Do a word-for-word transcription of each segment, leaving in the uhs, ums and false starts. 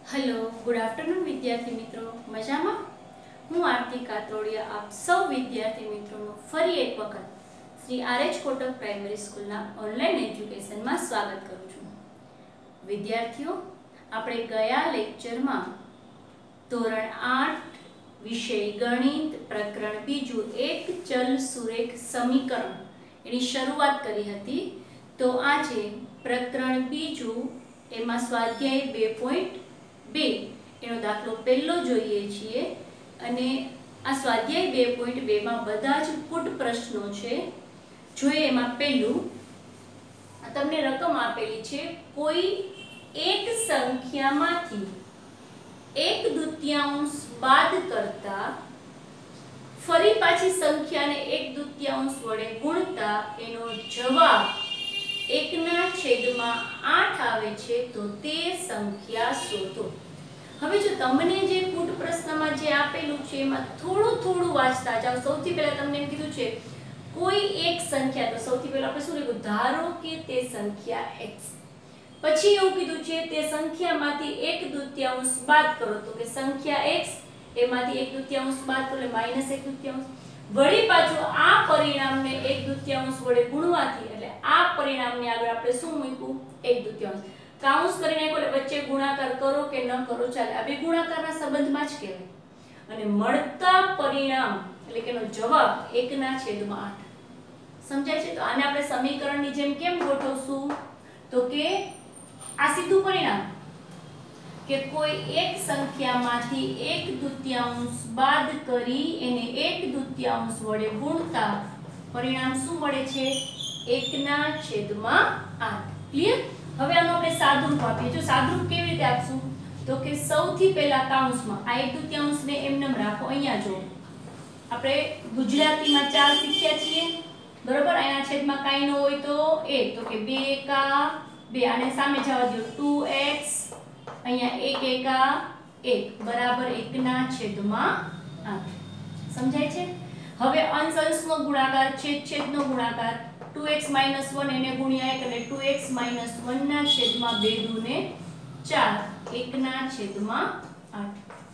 Hello good afternoon विद्यार्थी मित्रों मजा में हूँ आरती कातरोड़िया आप सौ विद्यार्थी मित्रों फरी एक वखत Shri R H Kotak primary school online education में स्वागत करूँ छूं। विद्यार्थियों आपणे गया लेक्चर में धोरण आठ विषय गणित प्रकरण बीजू एक चल सुरेख समीकरण एनी शरूआत करी हती। तो आज प्रकरण बीजू एमां स्वाध्याय बे पॉइंट बे एनो दाखलो पहलो जोईए छीए अने आ स्वाध्याय बे पॉइंट बे मां बधा ज कूट प्रश्नों छे। जोईए एमां पहेलुं तमने रकम आपेली छे कोई एक संख्यामांथी एक द्वितीयांश बाद करता फरी पाછી संख्याने एक द्वितीयांश वडे गुणता एनो जवाब एक ना छेदमां आठ आवे छे तो ते संख्या शोधो। हवे जो तमने जे कूट प्रश्નમાં જે આપેલું છે એમાં થોડું થોડું વાંચતા જાઓ। સૌથી પહેલા તમને એમ કીધું છે કોઈ એક સંખ્યા, તો સૌથી પહેલા આપણે શું લખ્યું, ધારો કે તે સંખ્યા x, પછી એવું કીધું છે તે સંખ્યામાંથી એક દ્વિતીયાંશ બાદ કરો, તો કે સંખ્યા x એમાંથી એક દ્વિતીયાંશ બાદ કરો એટલે માઈનસ એક દ્વિતીયાંશ, વળી પાછું આ પરિણામને એક દ્વિતીયાંશ વડે ગુણવાથી એટલે આ પરિણામની આગળ આપણે શું મૂક્યું, એક દ્વિતીયાંશ કાઉન્સ કરીને એટલે વચ્ચે ગુણાકાર કરો કે ન કરો ચાલે, આ બે ગુણાકારના સંબંધમાં જ કહેવાય અને મળતા પરિણામ એટલે કે એનો જવાબ એક ના છેદમાં આઠ સમજાય છે। તો આને આપણે સમીકરણની જેમ કેમ ગોઠવશું, તો કે આ સીધું પરિણામ કે કોઈ એક સંખ્યામાંથી એક દ્વિતીયાંશ બાદ કરી એને એક દ્વિતીયાંશ વડે ગુણતા પરિણામ શું મળે છે, એક ના છેદમાં આઠ। ક્લિયર। હવે આનો આપણે સાદુરૂપ આપીએ। જો સાદુરૂપ કેવી રીતે આપશું, તો કે સૌથી પહેલા કાઉન્સમાં આ એક દ્વિતીયાંશને એમનેમ રાખો। અહીંયા જો આપણે ગુજરાતીમાં ચાર શીખ્યા છીએ બરોબર, અહીંયા છેદમાં કાઈ ન હોય તો એક, તો કે બે એકા બે, આને સામે જવા દો ટુ એક્સ, અહીંયા એક એકા એક બરાબર એક ના છેદમાં આઠ સમજાય છે। હવે અંશ અંશનો ગુણાકાર છેદ છેદનો ગુણાકાર टू एक्स माइनस वन એને ગુણ્યા એક એટલે टू एक्स माइनस वन ના છેદમાં બે દુ ને ચાર, એક ના છેદમાં આઠ।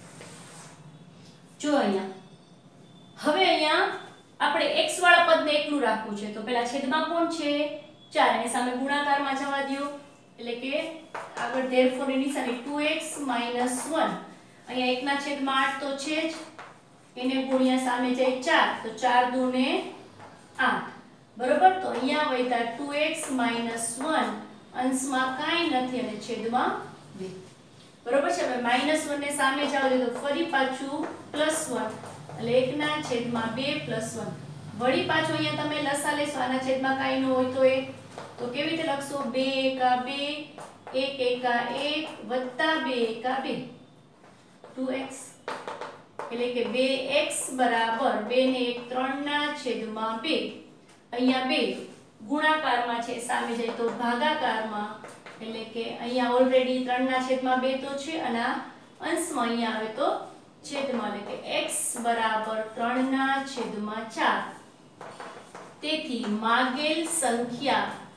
જો અહીંયા હવે અહીંયા આપણે x વાળા પદને એકલું રાખવું છે, તો પહેલા છેદમાં કોણ છે ચાર, એની સામે ગુણાકારમાં જવા દો એટલે કે આગળ therefore ની નિશાની टू एक्स माइनस वन, અહીંયા એક ના છેદમાં આઠ તો છે જ, એને ગુણ્યા સામે જાય ચાર, તો ચાર દુ ને આઠ बरोबर। तो અહીંયા વૈતા टू एक्स माइनस वन અંશમાં કાઈ નથી અને છેદમાં બે બરોબર છે। હવે માઈનસ वन ને સામે જાવ તો ફરી પાછું પ્લસ वन એટલે એક ના છેદમાં બે પ્લસ वन, વળી પાછું અહીંયા તમે લસા લેશો આના છેદમાં કાઈ ન હોય તો એક, તો કેવી રીતે લખશો, બે એકા બે, એક એકા એક વત્તા બે એકા બે, टू एक्स એટલે કે બે एक्स બરાબર બે ને એક ત્રણ ના છેદમાં બે, અહીંયા બે ગુણાકારમાં છે સામે જાય તો ભાગાકારમાં એટલે કે અહીંયા ઓલરેડી ત્રણ ના છેદમાં બે તો છે અને આ અંશમાં અહીંયા આવે તો છેદમાં એટલે કે x બરાબર ત્રણ ના છેદમાં ચાર, તેથી માગેલ સંખ્યા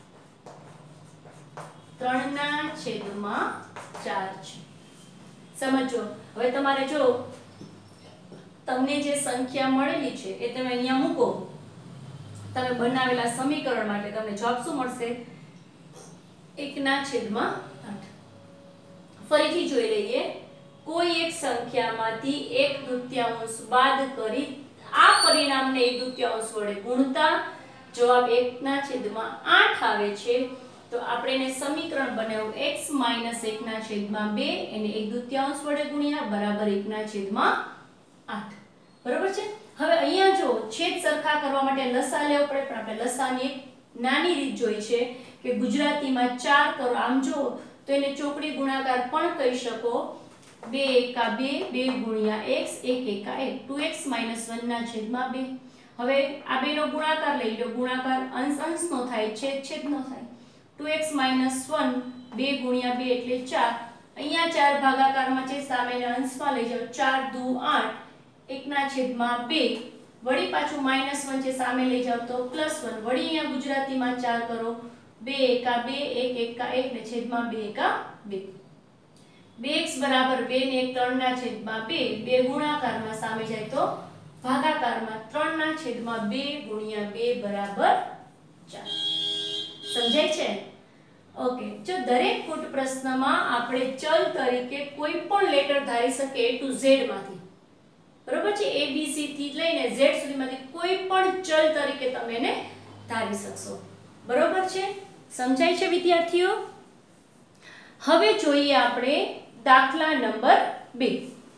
ત્રણ ના છેદમાં ચાર છે। સમજો હવે તમારે જો તમને જે સંખ્યા મળેલી છે એ તમે અહીંયા મૂકો, તમે બનાવેલા સમીકરણ માટે તમને જવાબ શું મળશે, એક ના છેદમાં આઠ। ફરીથી જોઈ લઈએ, કોઈ એક સંખ્યામાંથી એક દ્વિતીયાંશ બાદ કરી આ પરિણામને એક દ્વિતીયાંશ વડે ગુણતા જવાબ એક ના છેદમાં આઠ આવે છે, તો આપણે એને સમીકરણ બનાવ્યું x માઈનસ એક ના છેદમાં બે એને એક દ્વિતીયાંશ વડે ગુણ્યા બરાબર એક ના છેદમાં આઠ બરાબર છે। હવે અહીંયા જો છેદ સરખા કરવા માટે લસા લેવો પડે, પણ આપણે લસાની એક નાની રીત જોઈ છે કે ગુજરાતીમાં ચાર કરો, આમ જો તો એને ચોકડી ગુણાકાર પણ કહી શકો, બે એકા બે, બે ગુણ્યા x, એક એકા એક, टू एक्स माइनस वन ના છેદમાં બે। હવે આ બેનો ગુણાકાર લઈ લો, ગુણાકાર અંશ અંશનો થાય, છેદ છેદનો થાય, टू एक्स माइनस वन બે ગુણ્યા બે એટલે ચાર, અહીંયા ચાર ભાગાકારમાં છે સામેના અંશમાં લઈ જાઓ, ચાર દુ આઠ, एक ना छेदमां बे, वड़ी पाछू माइनस वन छे सामे लई जाओ तो प्लस वन, वड़ी अहींया गुजरातीमां चार करो, बे एका बे, एक एका एक ने छेदमां बे एका बे। બે એક્સ બરાબર બે ને એક ત્રણ ના છેદમાં બે, બે ગુણાકારમાં સામે જાય તો ભાગાકારમાં ત્રણ ના છેદમાં બે ગુણ્યા બે બરાબર ચાર. સમજાય છે? ઓકે. જો દરેક કૂટ પ્રશ્નમાં આપણે ચલ તરીકે કોઈ પણ લેટર ધારી શકીએ a to z માંથી. બરોબર છે? a b c થી લઈને z સુધીમાંથી કોઈ પણ ચલ તરીકે તમે એને ધારી શકશો. બરોબર છે? સમજાય છે વિદ્યાર્થીઓ? હવે જોઈએ આપણે દાખલા નંબર બે.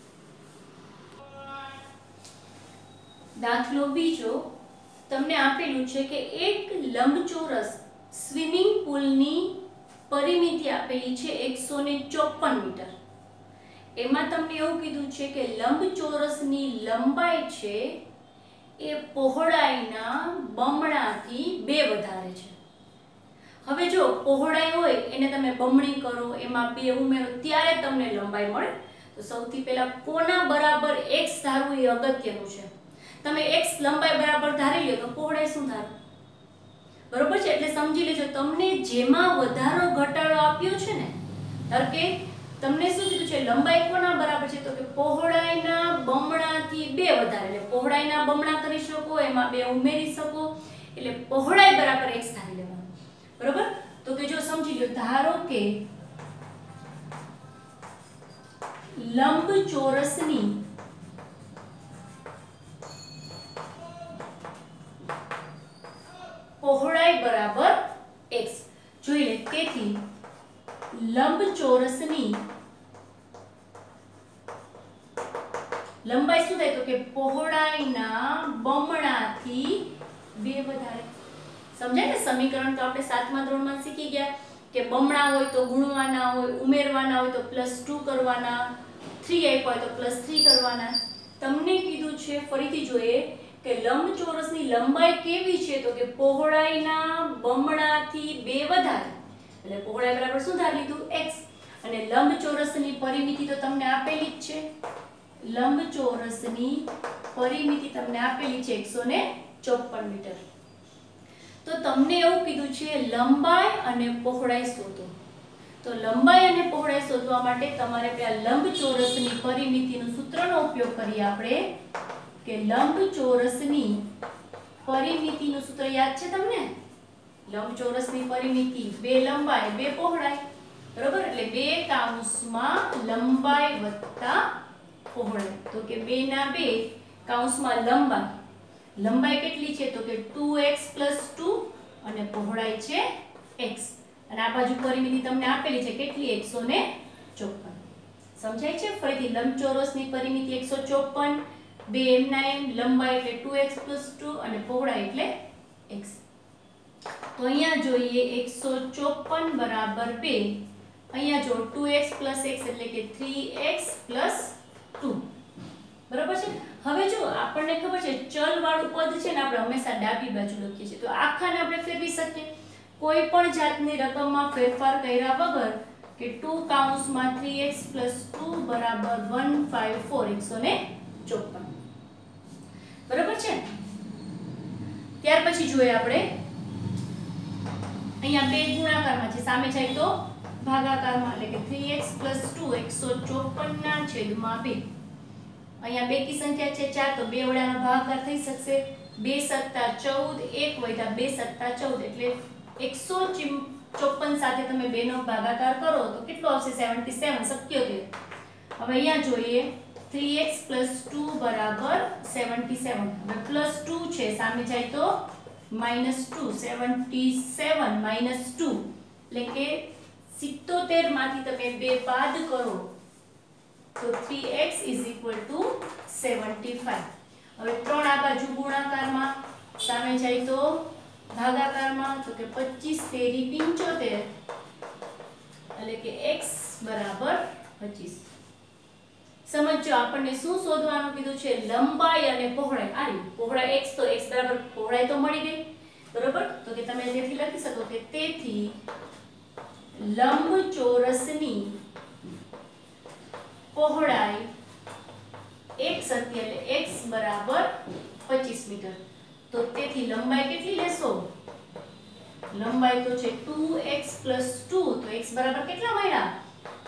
દાખલો બીજો તમને આપેલું છે કે એક લંબચોરસ સ્વિમિંગ પુલની પરિમિતિ આપેલી છે એકસો ચોપન મીટર. એમાં તમને એવું કીધું છે કે લંબચોરસની લંબાઈ છે એ પહોળાઈના બમણાથી બે વધારે છે. હવે જો પહોળાઈ હોય એને તમે બમણી કરો, એમાં બે ઉમેરો ત્યારે તમને લંબાઈ મળે. તો સૌથી પહેલા કોના બરાબર x ધારવું એ અગત્યનું છે. તમે x લંબાઈ બરાબર ધારી લ્યો તો પહોળાઈ શું ધારો? બરોબર છે? એટલે સમજી લેજો તમને જેમાં વધારો ઘટાડો આપ્યો છે ને, ધારો કે તમને શું કીધું છે લંબાઈ કોના બરાબર છે તો કે પહોળાઈના બમણાથી બે વધારે. એટલે પહોળાઈના બમણા કરી શકો, એમાં બે ઉમેરી શકો, એટલે પહોળાઈ બરાબર x ધારી લેવાનું. બરોબર? તો કે જો સમજી લો, ધારો કે લંબચોરસની પહોળાઈ બરાબર x. જોઈ લે, તેથી લંબચોરસની લંબાઈ શું થાય તો કે પહોળાઈના બમણાથી બે વધારે. સમજાય ને? સમીકરણ તો આપણે સાતમા ધોરણમાં શીખી ગયા કે બમણા હોય તો ગુણવાના હોય, ઉમેરવાના હોય તો પ્લસ ટુ કરવાના, થ્રી આપ્યા હોય તો પ્લસ થ્રી કરવાના. તમને કીધું છે ફરીથી જોઈએ કે લંબચોરસની લંબાઈ કેવી છે તો કે પહોળાઈના બમણાથી બે વધારે. એટલે પહોળાઈ બરાબર શું ધારી લીધું? x. અને લંબચોરસની પરિમિતિ તો તમને આપેલી જ છે. લંબચોરસની પરિમિતિ તમને આપેલી છે એકસો ચોપન મીટર. તો તમને એવું કીધું છે લંબાઈ અને પહોળાઈ શોધો. તો લંબાઈ અને પહોળાઈ શોધવા માટે તમારે પહેલા લંબચોરસની પરિમિતિનું સૂત્રનો ઉપયોગ કરીએ આપણે કે લંબચોરસની પરિમિતિનું સૂત્ર યાદ છે તમને? લંબચોરસની પરિમિતિ બે લંબાઈ બે પહોળાઈ. બરોબર? એટલે બે કૌંસમાં લંબાઈ વત્તા પહોળાઈ. તો કે બે ના બે કૌંસમાં લંબાઈ. લંબાઈ કેટલી છે તો કે ટુ એક્સ પ્લસ ટુ અને પહોળાઈ છે x. અને આ બાજુ પરિમિતિ તમને આપેલી છે કેટલી? એકસો ચોપન. સમજાય છે? ફરીથી લંબચોરસની પરિમિતિ એકસો ચોપન, બે એમના એમ, લંબાઈ એટલે ટુ એક્સ પ્લસ ટુ અને પહોળાઈ એટલે x. તો અહીંયા જોઈએ એકસો ચોપન બરાબર બે. અહીંયા જો ટુ એક્સ પ્લસ x એટલે કે થ્રી એક્સ પ્લસ ટુ. બરાબર છે? હવે જો આપણને ખબર છે ચલ વાળું પદ છે ને આપણે હંમેશા ડાબી બાજુ લખીએ છીએ. તો આખાને આપણે ફેરવી શકીએ કોઈ પણ જાતની રકમમાં ફેરફાર કર્યા વગર કે ટુ કૌંસમાં થ્રી એક્સ પ્લસ ટુ બરાબર એકસો પંચાવન એકસો ચોપન. બરાબર છે? ત્યાર પછી જોઈએ આપણે અહીંયા બે ગુણાકારમાં છે, સામે જાય તો ભાગાકારમાં, એટલે કે થ્રી એક્સ પ્લસ ટુ એકસો ચોપન ના છેદમાં બે. અહીંયા બેકી સંખ્યા છે ચાર તો બે વડાનો ભાગાકાર થઈ શકશે. બે સત્તા ચૌદ, એક વધ્યા બે સત્તા ચૌદ એટલે એકસો ચોપન સાથે તમે બે નો ભાગાકાર કરો તો કેટલો આવશે? સેવન્ટી સેવન, સત્યોતેર. હવે અહીંયા જોઈએ થ્રી એક્સ પ્લસ ટુ બરાબર સેવન્ટી સેવન. હવે પ્લસ ટુ છે સામે જાય તો minus two, seventy seven minus two એટલે કે સિત્તોતેર માંથી તમે બે બાદ કરો તો થ્રી એક્સ સેવન્ટી ફાઈવ. હવે ત્રણ આ બાજુ ગુણાકારમાં, સામે જાય તો ભાગાકારમાં, તો કે પચીસ તેરી પંચોતેર એટલે કે x બરાબર પચીસ. સમજો આપણને શું શોધવાનું કીધું છે? લંબાઈ અને પહોળાઈ. આ રહ્યું પહોળાઈ x, તો x બરાબર પહોળાઈ તો મળી ગઈ. બરોબર? તો કે તમે તેથી લખી શકો કે તેથી લંબચોરસની પહોળાઈ x હતી એટલે x બરાબર પચીસ મીટર. તો તેથી લંબાઈ કેટલી લેશો? લંબાઈ તો છે ટુ એક્સ પ્લસ ટુ, તો x બરાબર કેટલા મળ્યા?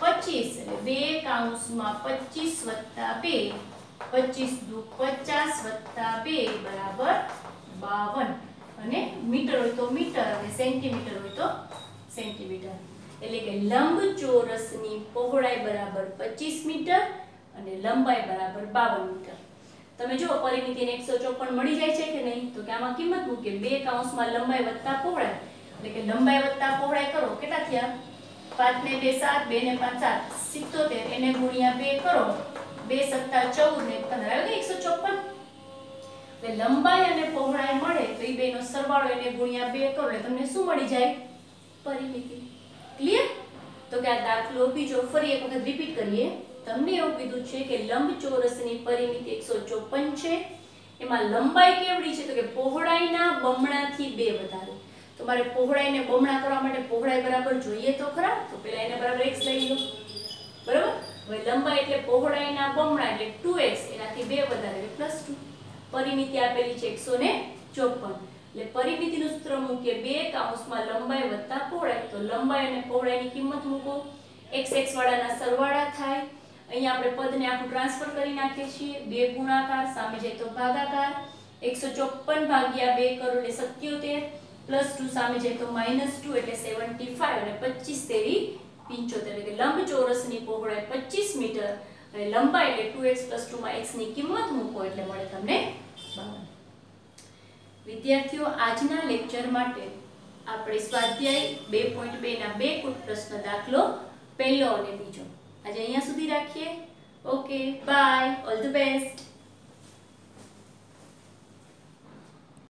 પચીસ એટલે બે કૌંસમાં પચીસ વત્તા બે, પચીસ દુ પચાસ વત્તા બે બરાબર બાવન, અને મીટર હોય તો મીટર અને સેન્ટીમીટર હોય તો સેન્ટીમીટર. એટલે કે લંબચોરસની પહોળાઈ બરાબર પચીસ મીટર અને લંબાઈ બરાબર બાવન મીટર. તમે જો પરિમિતિને એકસો ચોપન મળી જાય છે કે નહીં, તો કે આમાં કિંમત મૂકીએ બે કૌંસમાં લંબાઈ વત્તા પહોળાઈ, એટલે કે લંબાઈ વત્તા પહોળાઈ કરો કેટલા થયા? પાંચ ને બે સાત, બે ને પાંચ સાત, સિત્તોતેર, એને ગુણ્યા બે કરો, બે સત્તા ચૌદ ને પંદર, આવી ગઈ એકસો ચોપન. એટલે લંબાઈ અને પહોળાઈ મળે તો એ બેનો સરવાળો એને ગુણ્યા બે કરો એટલે તમને શું મળી જાય? પરિમિતિ. ક્લિયર? તો કે આ દાખલો બીજો ફરી એક વખત રિપીટ કરીએ. તમને એવું કીધું છે કે લંબચોરસની પરિમિતિ એકસો ચોપન છે, એમાં લંબાઈ કેવડી છે? તો કે પહોળાઈના બમણાથી બે વધારે. તો મારે પહોળાઈને બમણા કરવા માટે પહોળાઈ બરાબર જોઈએ તો ખરા, તો પહેલા એને બરાબર x લઈ લો, બરાબર. હવે લંબાઈ એટલે પહોળાઈના બમણા એટલે ટુ એક્સ, એનાથી બે વધારે એટલે પ્લસ ટુ. પરિમિતિ આપેલી છે એકસો ચોપન, એટલે પરિમિતિનું સૂત્ર મૂકીએ બે કૌંસમાં લંબાઈ વત્તા પહોળાઈ. તો લંબાઈ અને પહોળાઈની કિંમત મૂકો, x x વાળાના સરવાળા થાય. અહીંયા આપણે પદને આખું ટ્રાન્સફર કરી નાખીએ છીએ, બે ગુણાકાર સામે જાય તો ભાગાકાર, એકસો ચોપન ભાગ્યા બે કરો એટલે સત્યોતેર, પ્લસ ટુ સામે જાય તો માઇનસ ટુ એટલે સેવન્ટી ફાઈવ, અને પચીસ તેરી પંચોતેર. એટલે કે લંબચોરસની પહોળાઈ પચીસ મીટર અને લંબાઈ એટલે ટુ એક્સ પ્લસ ટુ માં x ની કિંમત મૂકો એટલે મળે તમને બાવન. વિદ્યાર્થીઓ, આજના લેક્ચર માટે આપણે સ્વાધ્યાય બે પોઈન્ટ બે ના બે કુટ પ્રશ્ન દાખલો પહેલો અને બીજો આજે અહીંયા સુધી રાખીએ. Okay, bye, all the best.